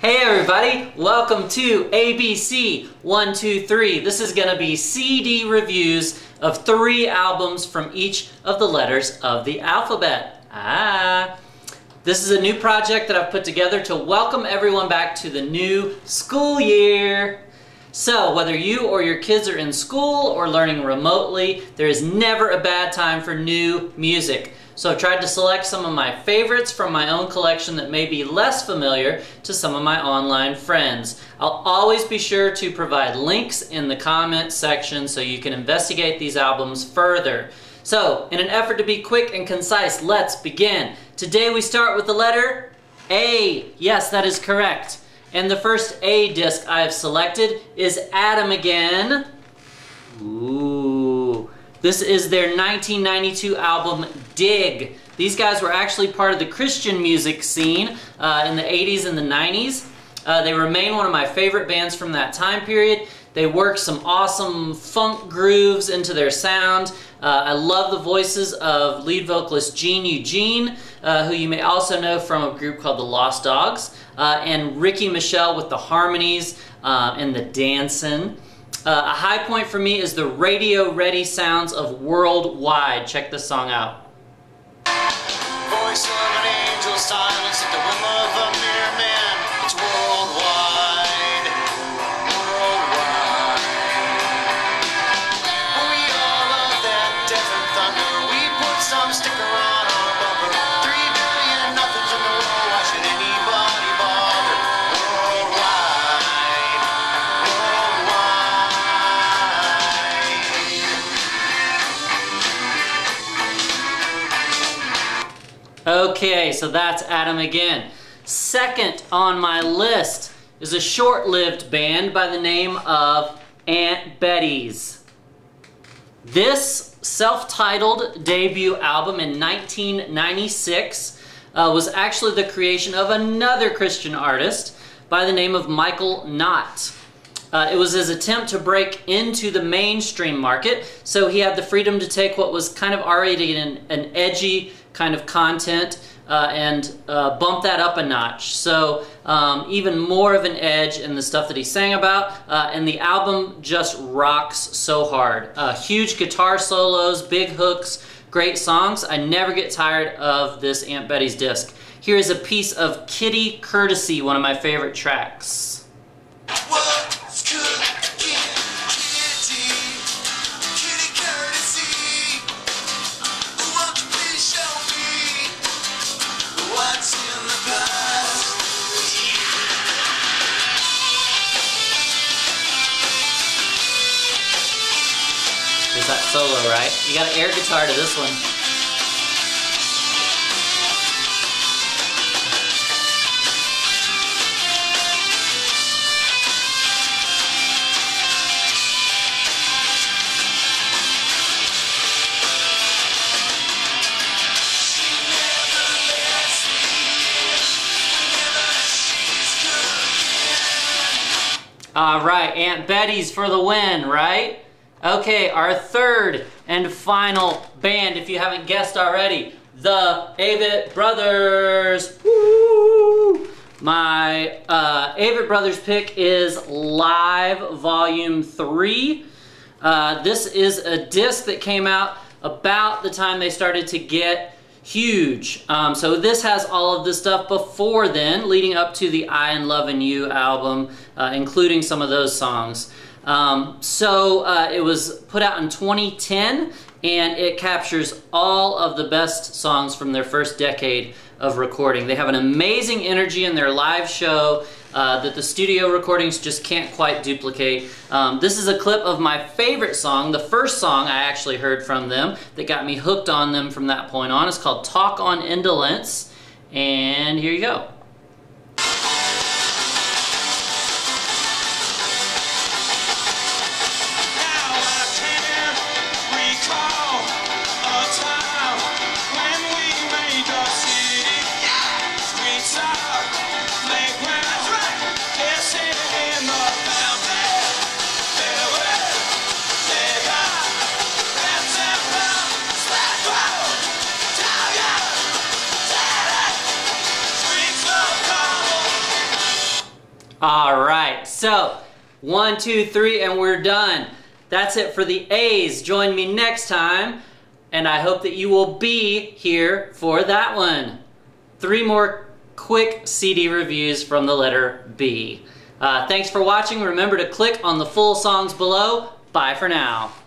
Hey everybody, welcome to ABC 123. This is going to be CD reviews of 3 albums from each of the letters of the alphabet. This is a new project that I've put together to welcome everyone back to the new school year. So, whether you or your kids are in school or learning remotely, there is never a bad time for new music. So I've tried to select some of my favorites from my own collection that may be less familiar to some of my online friends. I'll always be sure to provide links in the comment section so you can investigate these albums further. So, in an effort to be quick and concise, let's begin. Today we start with the letter A. Yes, that is correct. And the first A disc I have selected is Adam Again. Ooh. This is their 1992 album, Dig. These guys were actually part of the Christian music scene in the 80s and the 90s. They remain one of my favorite bands from that time period. They work some awesome funk grooves into their sound. I love the voices of lead vocalist Gene Eugene, who you may also know from a group called the Lost Dogs, and Ricky Michelle with the harmonies and the dancing. A high point for me is the radio-ready sounds of Worldwide. Check this song out. Voice of an angel, silence at the whim of a mere man. It's worldwide, worldwide. We all love that death and thunder. We put some sticker on our bumper. 3 billion nothings in the world. Why should anybody bother? Worldwide, worldwide. Okay, so that's Adam Again. Second on my list is a short-lived band by the name of Aunt Betty's. This self-titled debut album in 1996 was actually the creation of another Christian artist by the name of Michael Knott. It was his attempt to break into the mainstream market, so he had the freedom to take what was kind of already an edgy kind of content and bump that up a notch. So even more of an edge in the stuff that he sang about, and the album just rocks so hard. Huge guitar solos, big hooks, great songs. I never get tired of this Aunt Betty's disc. Here is a piece of Kitty Courtesy, one of my favorite tracks. What's cooking, kitty? Kitty courtesy. Won't you please show me what's in the past? There's that solo, right? You got an air guitar to this one. Alright, Aunt Betty's for the win, right? Okay, our third and final band, if you haven't guessed already, the Avett Brothers. Woo! My Avett Brothers pick is Live Volume 3. This is a disc that came out about the time they started to get huge. So this has all of this stuff before then, leading up to the I and Lovin' You album, including some of those songs. It was put out in 2010, and it captures all of the best songs from their first decade of recording. They have an amazing energy in their live show that the studio recordings just can't quite duplicate. This is a clip of my favorite song, the first song I actually heard from them that got me hooked on them from that point on. It's called Talk on Indolence, and here you go. Streets All right, so 1, 2, 3, and we're done. That's it for the A's. Join me next time, and I hope that you will be here for that one. 3 more quick CD reviews from the letter B. Thanks for watching. Remember to click on the full songs below. Bye for now.